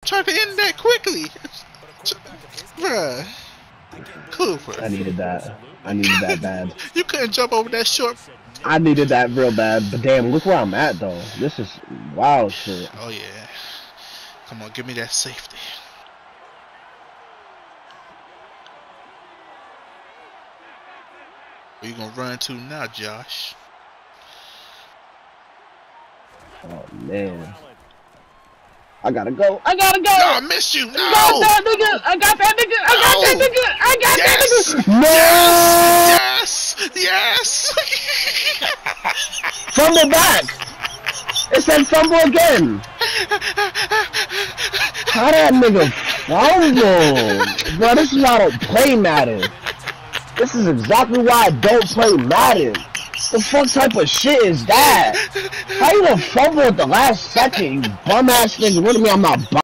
try to end that quickly. Bruh. Cooper. I needed that. I needed that bad. You couldn't jump over that short. I needed that real bad. But damn, look where I'm at though. This is wild shit. Oh yeah. Come on, give me that safety. Where you gonna run to now, Josh? Oh man. I gotta go. I gotta go. No, I missed you. No. I got that nigga. I got that nigga. I got that nigga. I got that nigga. No. Yes. Fumble back. It said fumble again. How that nigga fumble? Bro, this is why I don't play Madden. This is exactly why I don't play Madden. The fuck type of shit is that? How you gonna fumble at the last second, you bum ass nigga? What do you mean I'm not